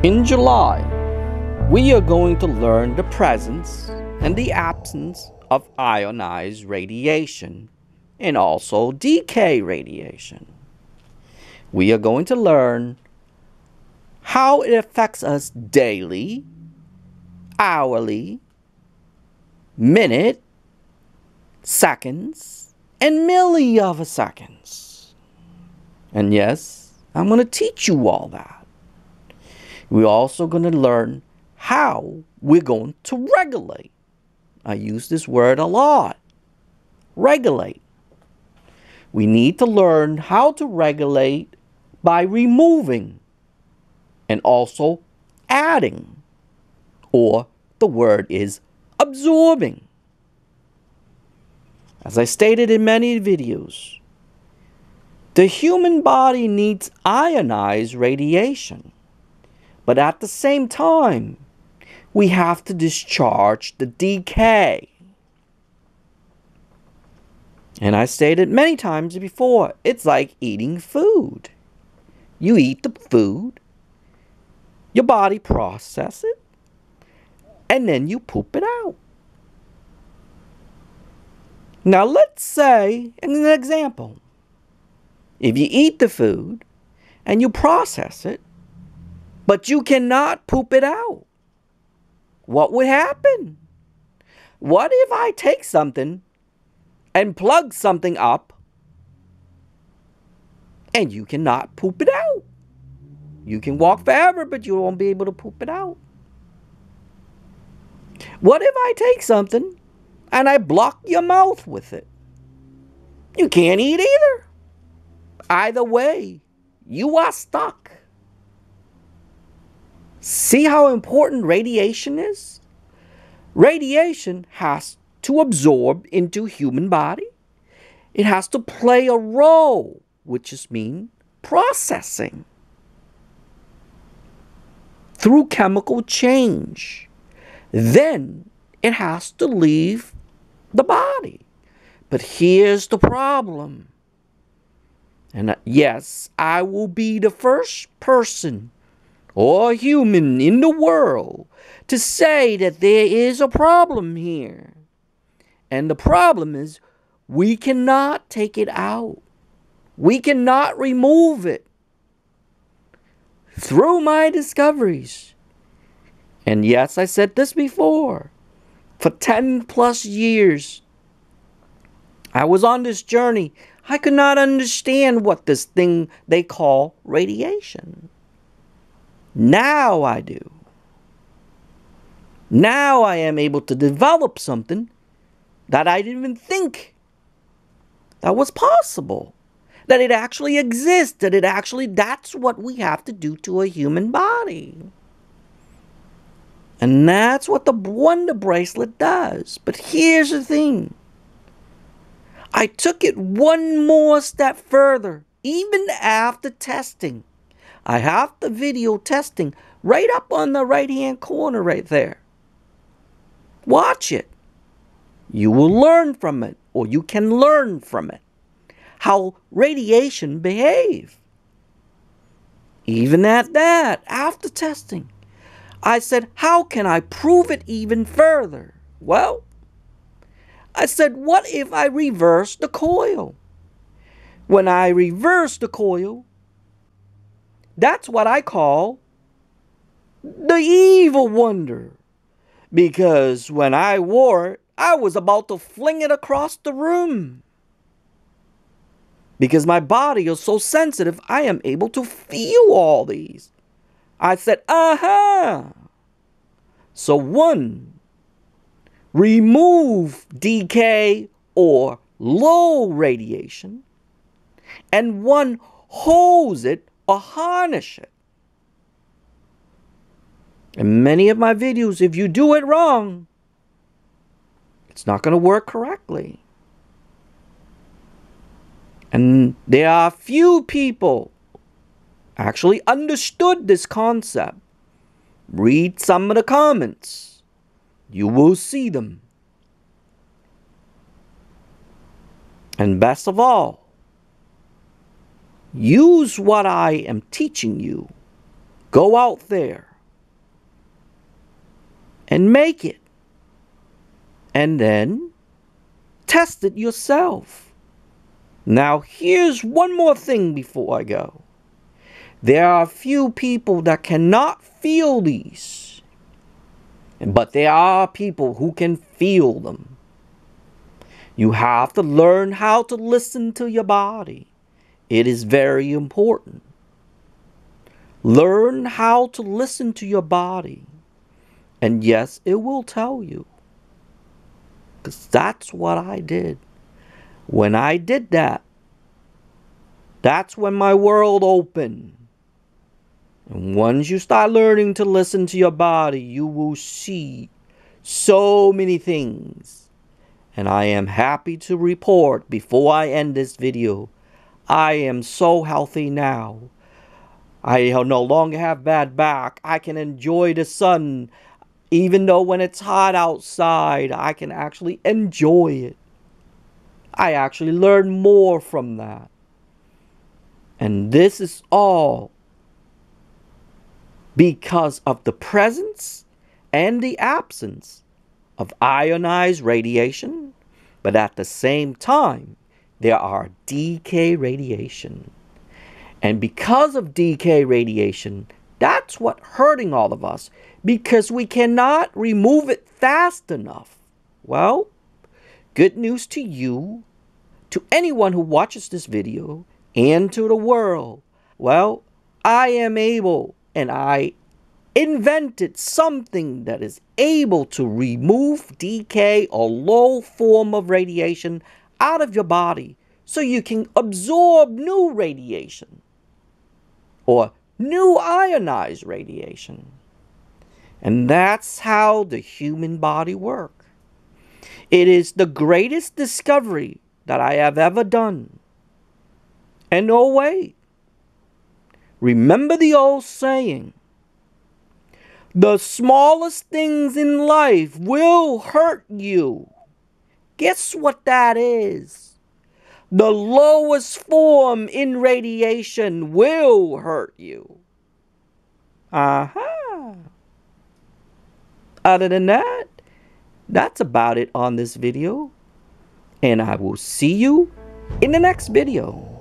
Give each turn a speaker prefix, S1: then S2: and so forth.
S1: In July, we are going to learn the presence and the absence of ionized radiation and also decay radiation. We are going to learn how it affects us daily, hourly, minute, seconds, and milliseconds. And yes, I'm going to teach you all that. We're also going to learn how we're going to regulate. I use this word a lot. Regulate. We need to learn how to regulate by removing and also adding, or the word is absorbing. As I stated in many videos, the human body needs ionized radiation. But at the same time, we have to discharge the decay. And I stated many times before, it's like eating food. You eat the food, your body processes it, and then you poop it out. Now let's say, as an example, if you eat the food and you process it, but you cannot poop it out, what would happen? What if I take something and plug something up and you cannot poop it out? You can walk forever, but you won't be able to poop it out. What if I take something and I block your mouth with it? You can't eat either. Either way, you are stuck. See how important radiation is? Radiation has to absorb into human body. It has to play a role, which just means processing through chemical change. Then it has to leave the body. But here's the problem. And yes, I will be the first person or human in the world to say that there is a problem here. And the problem is we cannot take it out. We cannot remove it. Through my discoveries, and yes, I said this before, for 10 plus years, I was on this journey. I could not understand what this thing they call radiation. Now I do. Now I am able to develop something that I didn't even think that was possible. That it actually exists. That's what we have to do to a human body. And that's what the Wonder Bracelet does. But here's the thing. I took it one more step further, even after testing. I have the video testing right up on the right-hand corner right there. Watch it. You will learn from it, or you can learn from it, how radiation behaves. Even at that, after testing, I said, how can I prove it even further? Well, I said, what if I reverse the coil? When I reverse the coil, that's what I call the evil wonder. Because when I wore it, I was about to fling it across the room. Because my body is so sensitive, I am able to feel all these. I said, aha. So one, remove decay or low radiation. And one, hose it or harness it. In many of my videos, if you do it wrong, it's not going to work correctly. And there are few people actually understood this concept. Read some of the comments. You will see them. And best of all, use what I am teaching you. Go out there and make it. And then test it yourself. Now, here's one more thing before I go. There are a few people that cannot feel these, but there are people who can feel them. You have to learn how to listen to your body. It is very important. Learn how to listen to your body. And yes, it will tell you. Because that's what I did. When I did that, that's when my world opened. And once you start learning to listen to your body, you will see so many things. And I am happy to report before I end this video, I am so healthy now. I no longer have bad back. I can enjoy the sun. Even though when it's hot outside, I can actually enjoy it. I actually learn more from that. And this is all because of the presence and the absence of ionized radiation. But at the same time, there are decay radiation. And because of decay radiation, that's what's hurting all of us, because we cannot remove it fast enough. Well, good news to you, to anyone who watches this video, and to the world. Well, I am able, and I invented something that is able to remove decay or low form of radiation out of your body so you can absorb new radiation or new ionized radiation. And that's how the human body works. It is the greatest discovery that I have ever done. And oh wait, remember the old saying, the smallest things in life will hurt you. Guess what that is? The lowest form in radiation will hurt you. Aha! Other than that, that's about it on this video. And I will see you in the next video.